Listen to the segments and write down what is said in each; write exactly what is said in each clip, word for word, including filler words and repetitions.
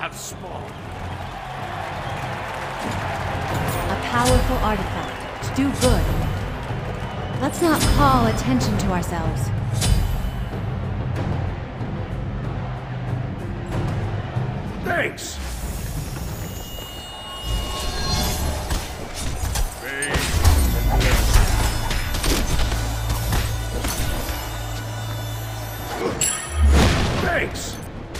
have spawned. A powerful artifact to do good. Let's not call attention to ourselves. Thanks! Thanks!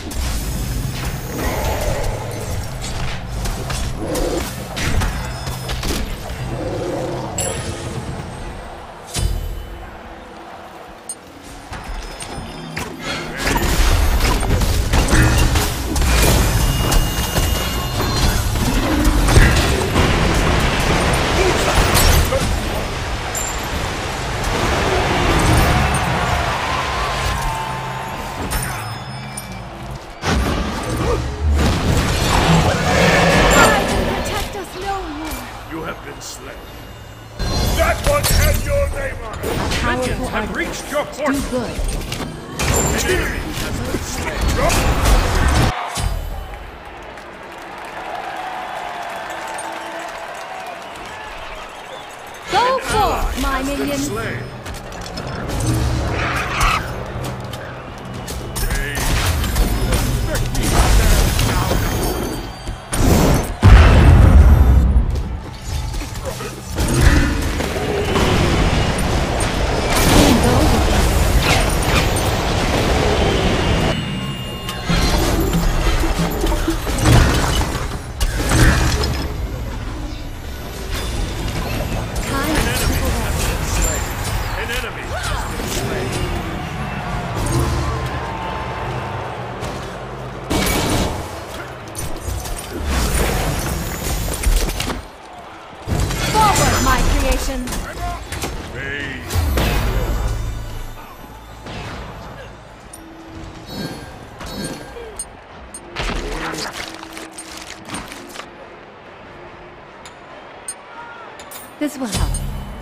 This will help.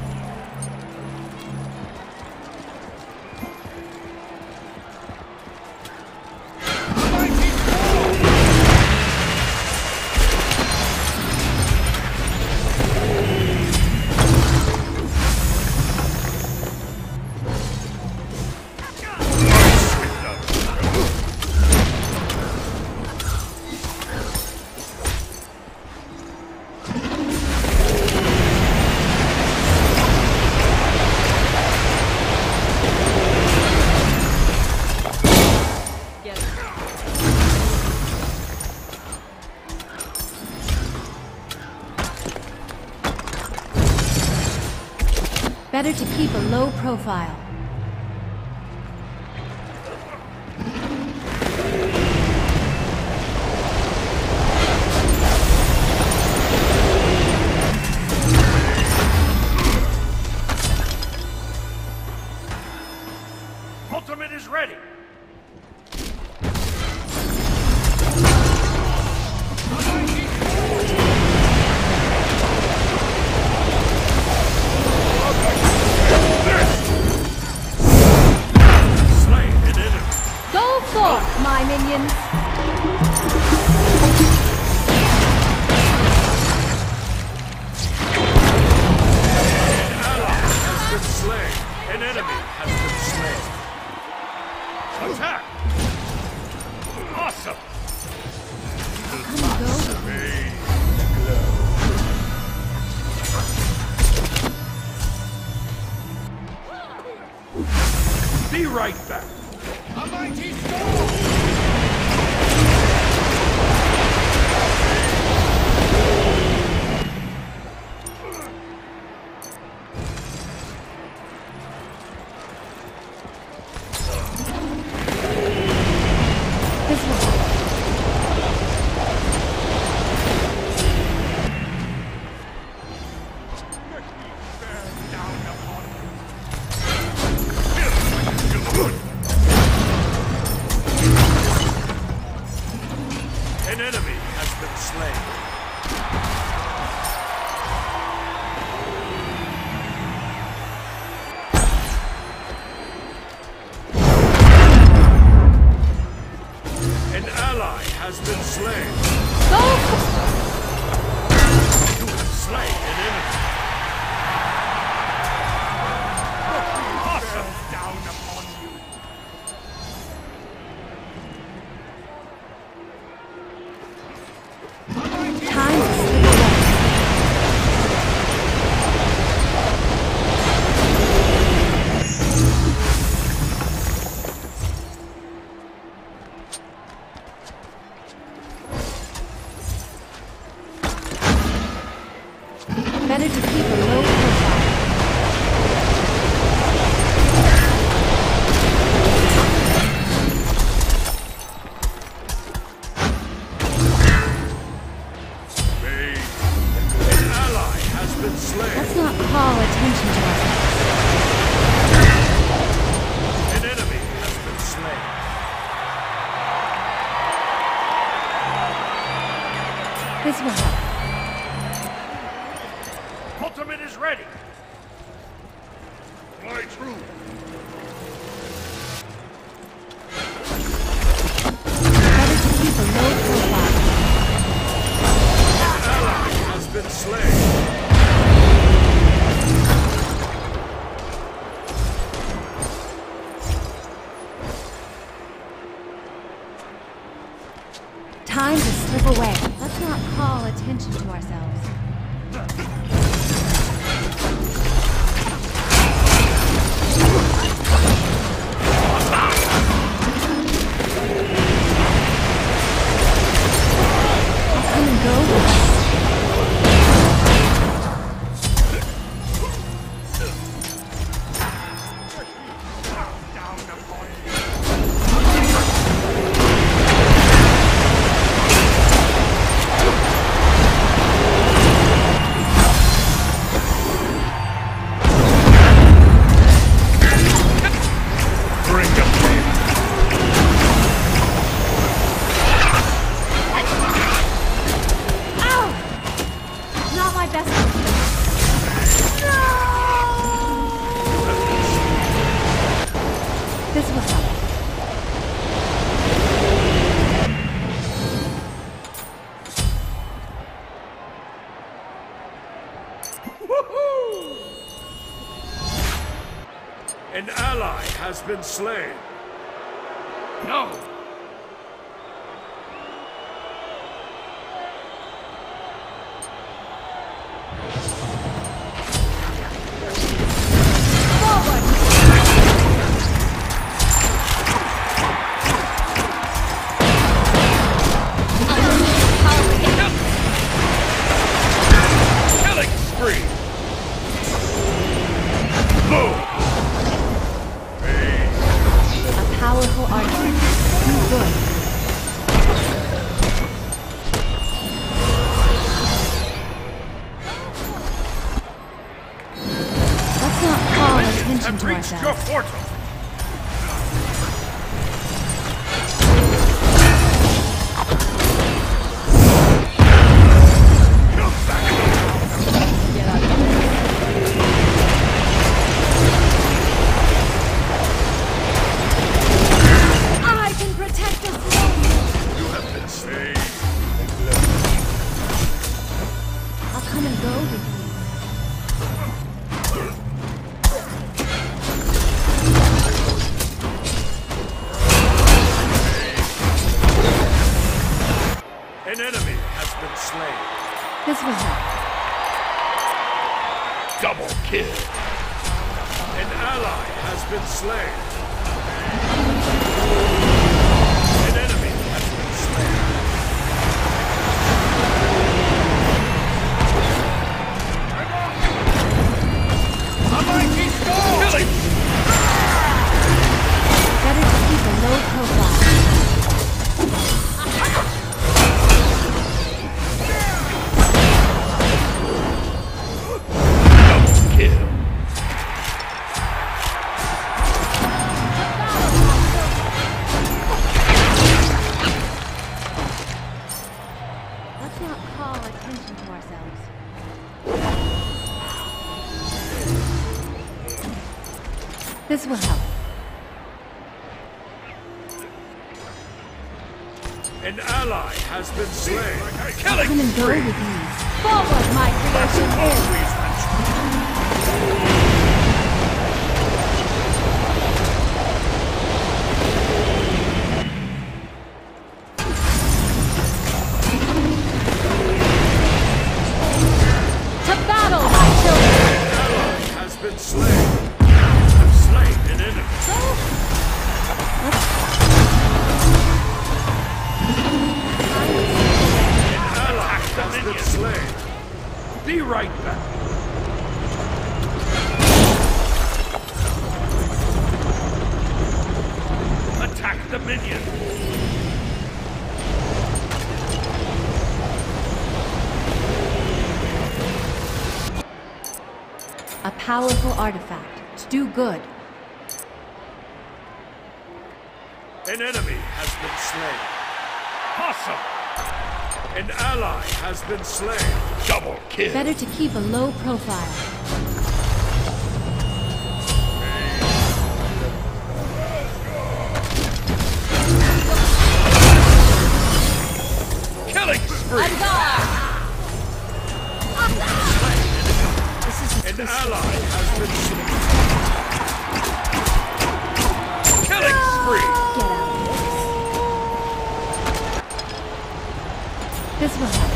Better to keep a low profile. Ultimate is ready. My minions. An ally has been slain. An enemy has been slain. Attack! Awesome! Be right back. A mighty storm! An enemy has been slain. An ally has been slain. slain. Go! You have slain an enemy. Awesome down upon you. Time to slip away. Better to keep a low profile. An ally has been slain. Let's not call attention to ourselves. An enemy has been slain. This will help. Ultimate is ready. Fly through. Better to keep a low profile. An ally has been slain. Time to slip away. Let's not call attention to ourselves. I'll come and go with us. Down upon you. Bring up here. Ow! Not my best. No! This will help. Woohoo! An ally has been slain. No. Killing spree. Boom. A powerful artifact. Do good. Let's not call attention Have to reached your ourselves. portal. Come back. I can protect us all. You have been slain. I'll come and go with you. An enemy has been slain. This will help. Double kill. An ally has been slain. An enemy has been slain. A mighty storm! Killing! Better to keep a low profile. Double kill. Let's not call attention to ourselves. This will help. An ally has been slain. Come and go with ease. Forward, my creation is. To battle, my children. An ally has been slain. I've slain an enemy. Has been slain. Be right back. Attack the minion. A powerful artifact to do good. An enemy has been slain. Awesome. An ally has been slain. Double kill. Better to keep a low profile. Killing spree. An ally has been slain. Killing spree. Get out of this. This will help.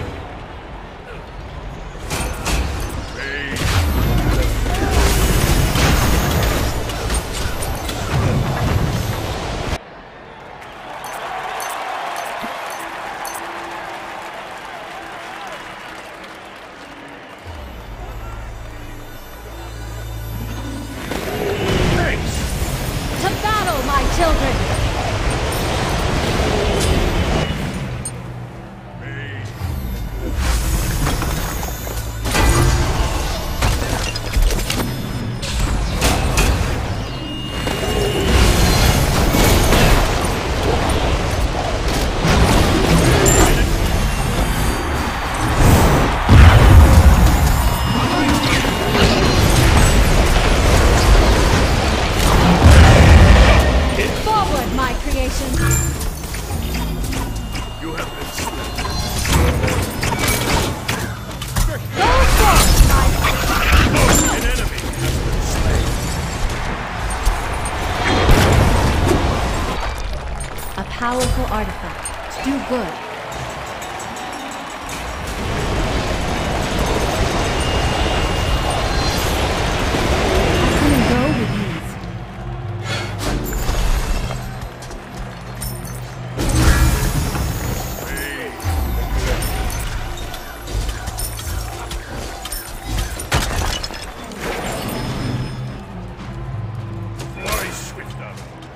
Powerful artifact to do good. I come and go with ease. Fly swifter.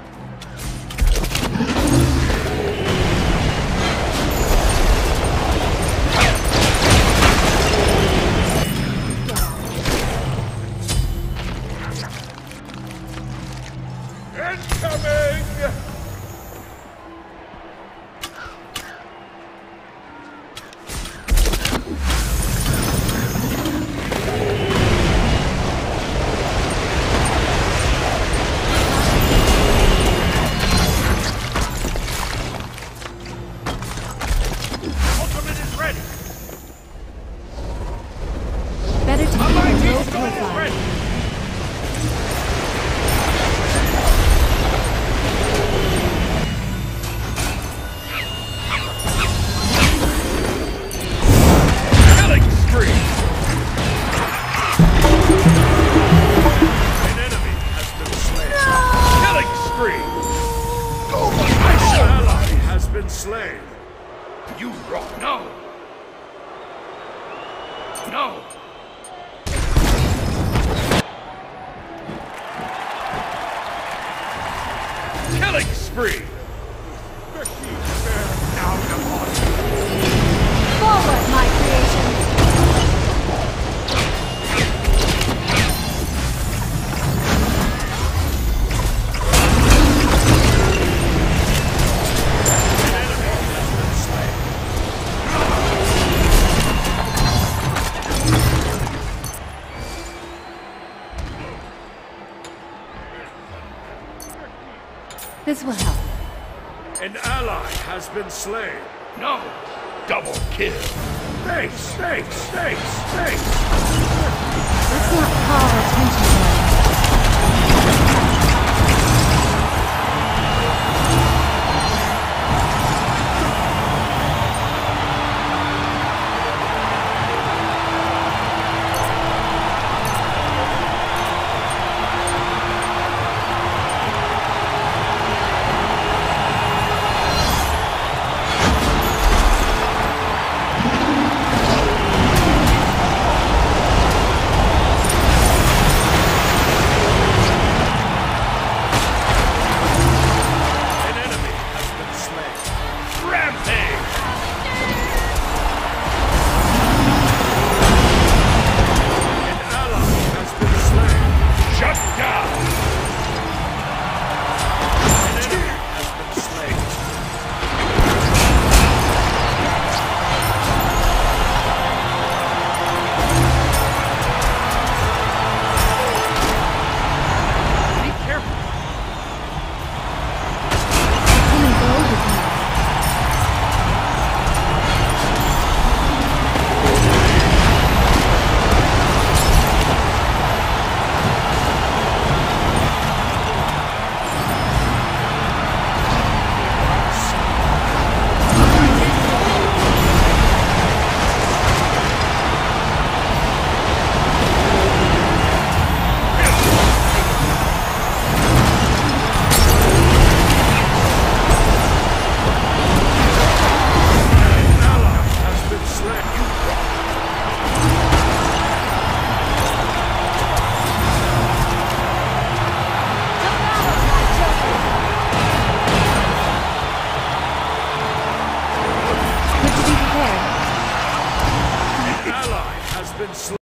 Better to keep a low profile. Killing spree. An enemy has been slain. Killing spree. An ally has been slain. You wrong. No. No. Killing spree! Now come on! Forward, my creations! An enemy has been slain. This will help. An ally has been slain. No! Double kill! Thanks, thanks, thanks, thanks! Let's not call attention to it. Been slain.